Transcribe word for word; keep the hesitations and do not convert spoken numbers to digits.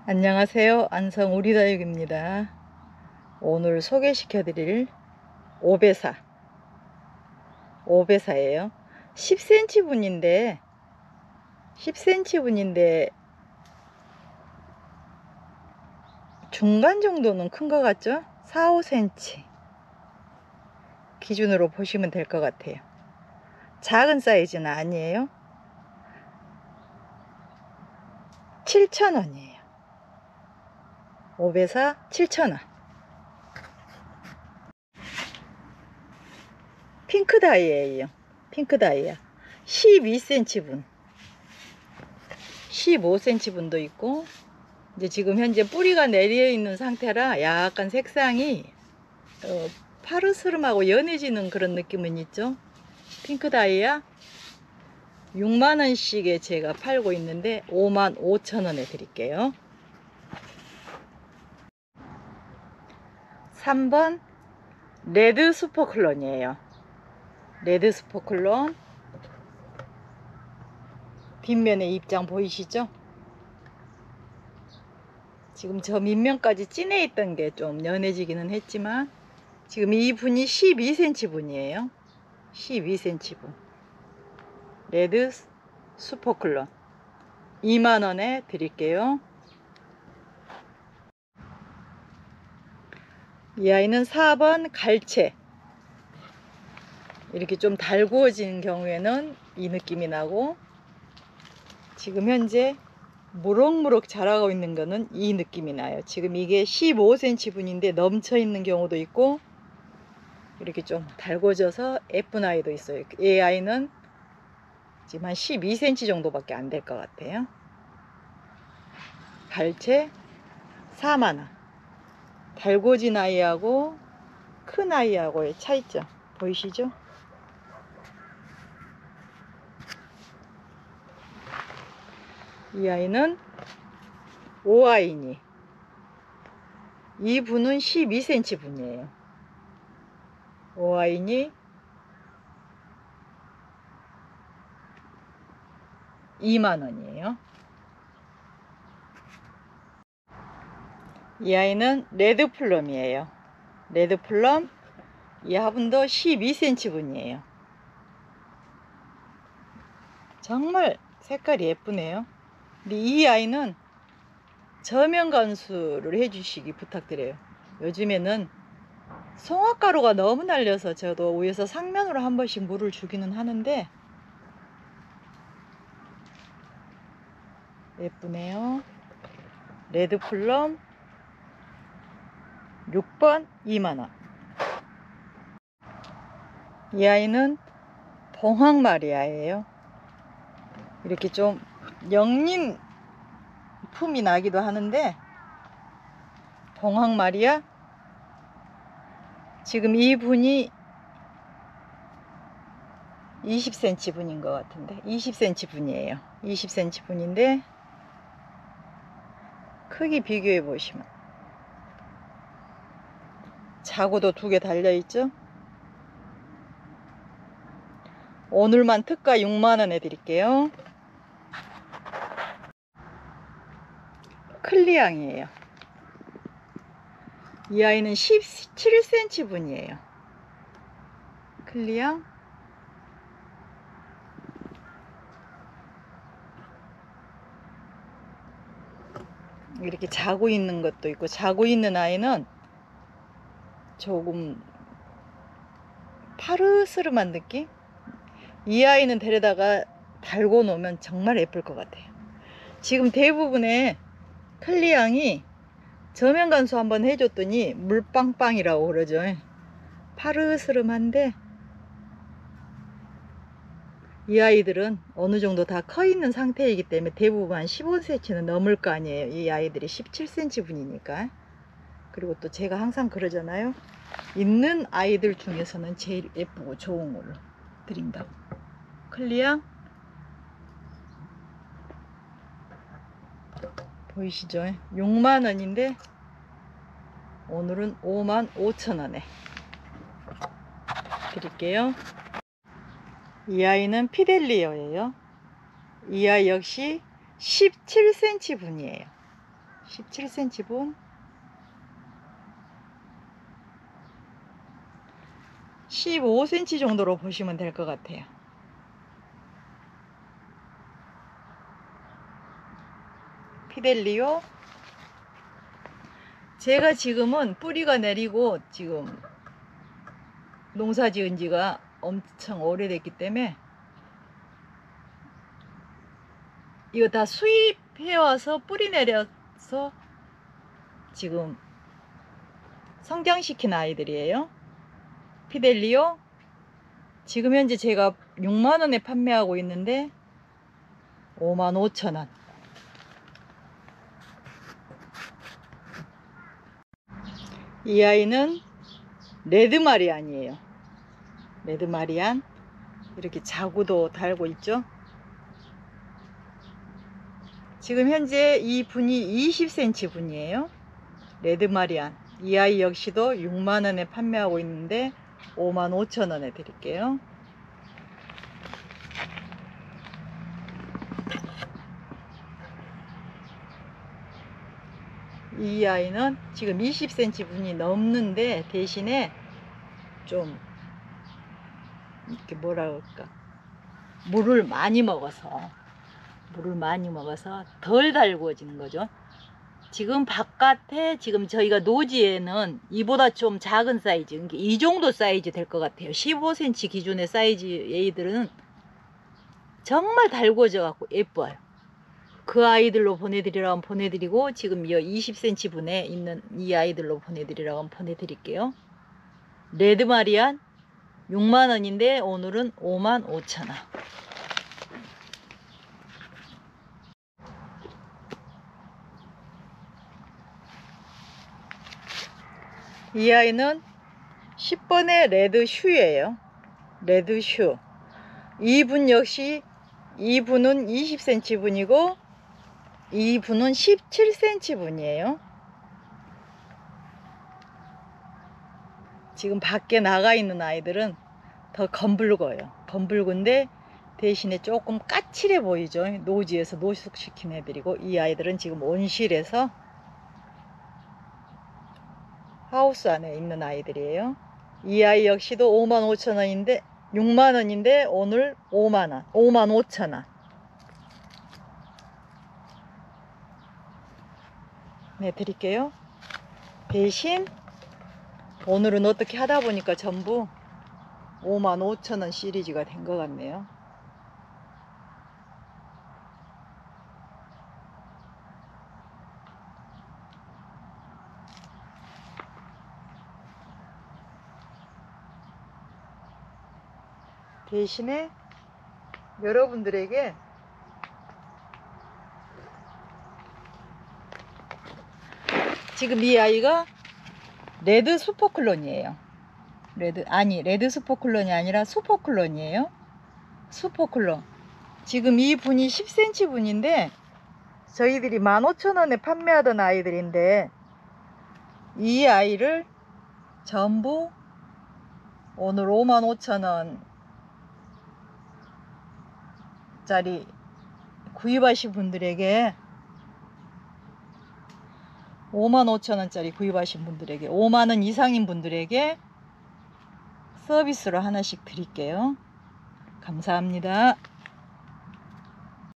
안녕하세요. 안성 우리다육입니다. 오늘 소개시켜 드릴 오배사 오배사예요. 십 센티미터 분인데 십 센티미터 분인데 중간 정도는 큰 것 같죠? 사, 오 센티미터 기준으로 보시면 될 것 같아요. 작은 사이즈는 아니에요. 칠천 원이에요 오배사 칠천 원. 핑크 다이예요. 핑크 다이아 십이 센티미터 분, 십오 센티미터 분도 있고, 이제 지금 현재 뿌리가 내려 있는 상태라 약간 색상이 어, 파르스름하고 연해지는 그런 느낌은 있죠. 핑크 다이아 육만 원씩에 제가 팔고 있는데 오만 오천 원에 드릴게요. 삼 번 레드 슈퍼클론이에요. 레드 슈퍼클론 뒷면에 입장 보이시죠? 지금 저 밑면까지 진해 있던 게 좀 연해지기는 했지만 지금 이 분이 십이 센티미터 분이에요. 십이 센티미터 분 레드 슈퍼클론 이만 원에 드릴게요. 이 아이는 사 번 갈채. 이렇게 좀 달구어진 경우에는 이 느낌이 나고, 지금 현재 무럭무럭 자라고 있는 거는 이 느낌이 나요. 지금 이게 십오 센티미터 분인데 넘쳐 있는 경우도 있고, 이렇게 좀 달궈져서 예쁜 아이도 있어요. 이 아이는 지금 한 십이 센티미터 정도밖에 안 될 것 같아요. 갈채 사만 원. 달궈진 아이하고 큰 아이하고의 차이점 보이시죠? 이 아이는 오아이니 이 분은 십이 센티미터 분이에요. 오아이니 이만 원이에요. 이 아이는 레드 플럼이에요. 레드 플럼 이 화분도 십이 센티미터 분이에요. 정말 색깔이 예쁘네요. 근데 이 아이는 저면 관수를 해주시기 부탁드려요. 요즘에는 송화가루가 너무 날려서 저도 위에서 상면으로 한 번씩 물을 주기는 하는데 예쁘네요. 레드 플럼 육 번 이만 원. 이 아이는 봉황마리아예요. 이렇게 좀 영린 품이 나기도 하는데, 봉황마리아 지금 이 분이 이십 센티미터 분인 것 같은데 이십 센티미터 분이에요. 이십 센티미터 분인데 크기 비교해 보시면 자구도 두 개 달려 있죠. 오늘만 특가 육만 원에 드릴게요. 클리앙이에요. 이 아이는 십칠 센티미터 분이에요. 클리앙 이렇게 자고 있는 것도 있고, 자고 있는 아이는 조금 파르스름한 느낌? 이 아이는 데려다가 달고 놓으면 정말 예쁠 것 같아요. 지금 대부분의 클리앙이 저면 간수 한번 해줬더니 물빵빵이라고 그러죠. 파르스름한데 이 아이들은 어느 정도 다 커 있는 상태이기 때문에 대부분 한 십오 센티미터는 넘을 거 아니에요. 이 아이들이 십칠 센티미터 분이니까. 그리고 또 제가 항상 그러잖아요. 있는 아이들 중에서는 제일 예쁘고 좋은 걸로 드린다고. 클리앙 보이시죠? 육만 원인데 오늘은 오만 오천 원에 드릴게요. 이 아이는 피델리어예요. 이 아이 역시 십칠 센티미터 분이에요. 십칠 센티미터 분, 십오 센티미터 정도로 보시면 될 것 같아요. 피델리오. 제가 지금은 뿌리가 내리고 지금 농사 지은 지가 엄청 오래됐기 때문에 이거 다 수입해 와서 뿌리 내려서 지금 성장시킨 아이들이에요. 피델리오. 지금 현재 제가 육만 원에 판매하고 있는데 오만 오천 원. 이 아이는 레드마리안이에요. 레드마리안. 이렇게 자구도 달고 있죠. 지금 현재 이 분이 이십 센티미터 분이에요. 레드마리안. 이 아이 역시도 육만 원에 판매하고 있는데 오만 오천 원에 드릴게요. 이 아이는 지금 이십 센티미터 분이 넘는데 대신에 좀 이렇게 뭐라 그럴까, 물을 많이 먹어서 물을 많이 먹어서 덜 달구어지는 거죠. 지금 바깥에 지금 저희가 노지에는 이보다 좀 작은 사이즈, 그러니까 이 정도 사이즈 될 것 같아요. 십오 센티미터 기준의 사이즈 애들은 정말 달구어져 갖고 예뻐요. 그 아이들로 보내드리라고 보내드리고, 지금 이 이십 센티미터 분에 있는 이 아이들로 보내드리라고 보내드릴게요. 레드마리안 육만 원인데 오늘은 오만 오천 원. 이 아이는 십 번의 레드슈예요. 레드슈. 이 분 역시 이 분은 이십 센티미터 분이고 이 분은 십칠 센티미터 분이에요. 지금 밖에 나가 있는 아이들은 더 검붉어요. 검붉은데 대신에 조금 까칠해 보이죠. 노지에서 노숙시킨 애들이고, 이 아이들은 지금 온실에서 하우스 안에 있는 아이들이에요. 이 아이 역시도 오만 오천 원인데 육만 원인데 오늘 오만 원, 오만 오천 원. 네, 드릴게요. 대신 오늘은 어떻게 하다 보니까 전부 오만 오천 원 시리즈가 된 것 같네요. 대신에 여러분들에게 지금 이 아이가 레드 슈퍼클론이에요. 레드 아니 레드 슈퍼클론이 아니라 슈퍼클론이에요. 슈퍼클론. 지금 이 분이 십 센티미터 분인데 저희들이 만 오천 원에 판매하던 아이들인데 이 아이를 전부 오늘 오만 오천 원짜리 구입하신 분들에게 오만 오천 원짜리 구입하신 분들에게 오만 원 이상인 분들에게 서비스로 하나씩 드릴게요. 감사합니다.